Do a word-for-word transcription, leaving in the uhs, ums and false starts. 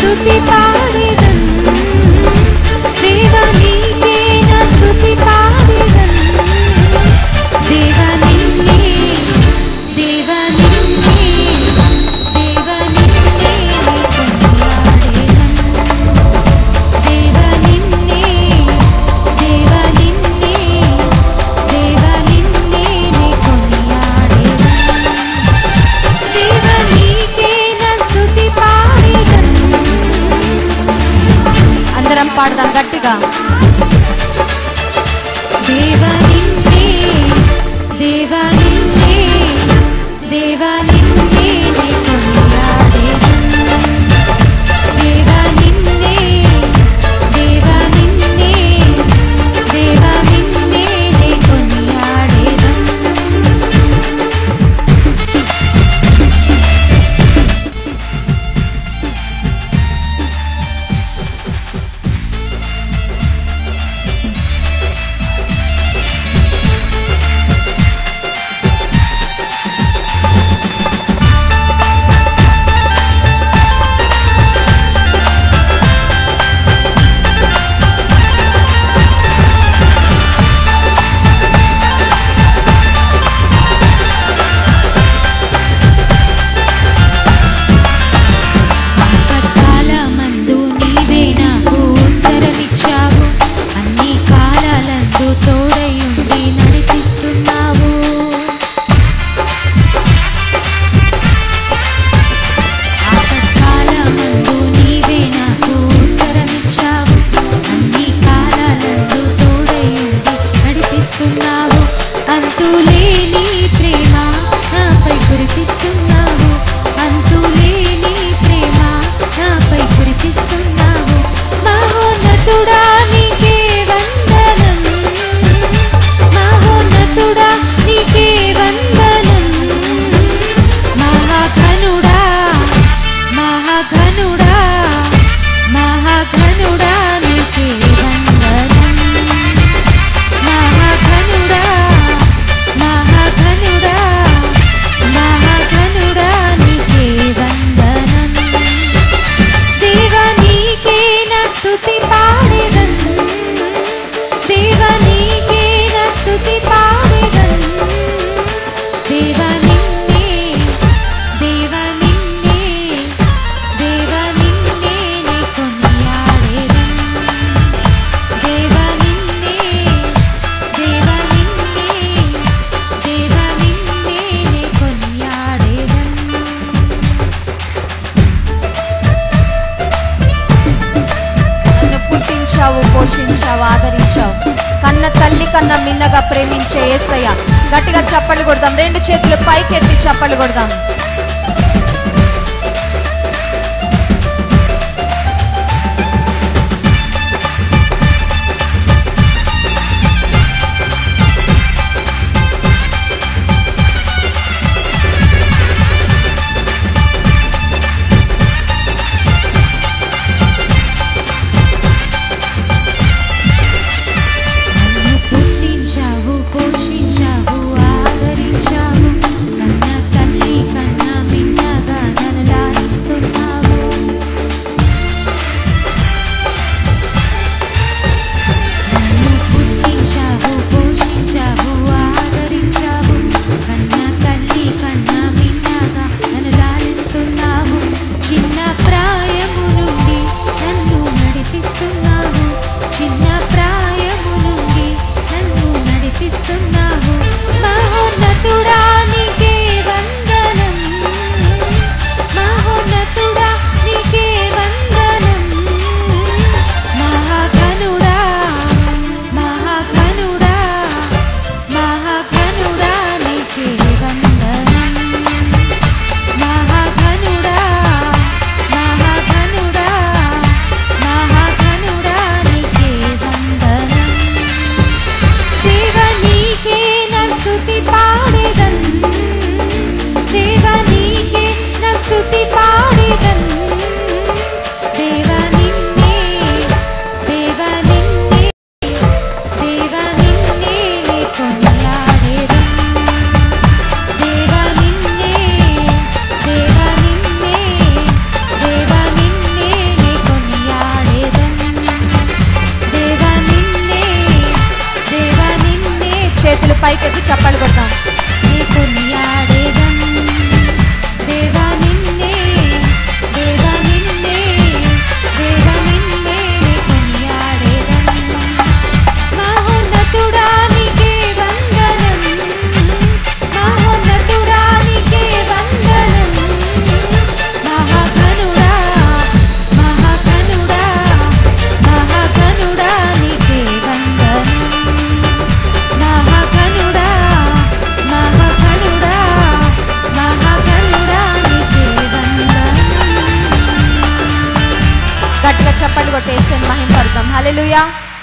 స్తుతి పాడెదన్ దేవా నీకే నా స్తుతి పాడెదన్ దేవా నిన్నే దేవా నిన్నే దేవా నిన్నే కొనియాడెదన్ దేవా నిన్నే దేవా నిన్నే దేవా నిన్నే కొనియాడెదన్ దేవా నీకే నా స్తుతి పాడెదన్. అందరం పాడదాం గట్టిగా. దేవా నిన్నే దేవా నిన్నే దేవా నిన్నే కొనియాడెదన్ దేవా నిన్నే దేవా నిన్నే దేవా నిన్నే కొనియాడెదన్. ఆపత్కాలమందు నీవే నాకు ఉత్తరమిచ్చావు, అన్ని కాలాలందు తోడయుండి నడిపిస్తున్నావు. ఆపత్కాలమందు నీవే నాకు ఉత్తరమిచ్చావు, అన్ని కాలాలందు తోడయుండి నడిపిస్తున్నావు. అంతులేని ప్రేమ నాపై కురిపిస్తున్నావు, అంతులేని ప్రేమ నాపై కురిపిస్తున్నావు. మహోన్నతుడా నీకే వందనం, మహోన్నతుడా నీకే వందనం. మహాఘనుడా మహాఘనుడా మహాఘనుడా నీకే వందనం. మహాఘనుడా మహాఘనుడా మహాఘనుడా నీకే వందనం. దేవా నీకే నా స్తుతి పాడెదన్ దేవా నీకే నా స్తుతి పాడెదన్ దేవా నిన్నే దేవా నిన్నే దేవా నిన్నే కొనియాడెదన్ దేవా నిన్నే దేవా నిన్నే దేవా నిన్నే కొనియాడెదన్. నన్ను పుట్టించావు, పోషించావు, ఆదరించావు, కన్న తల్లి కన్నా మిన్నగా ప్రేమించే యేసయ్య. గట్టిగా చప్పట్లు కొడదాం, రెండు చేతులు పైకెత్తి చప్పట్లు కొడదాం. నన్ను పుట్టించావు, పోషించావు, ఆదరించావు, కన్న తల్లి కన్నా హల్లెలూయా.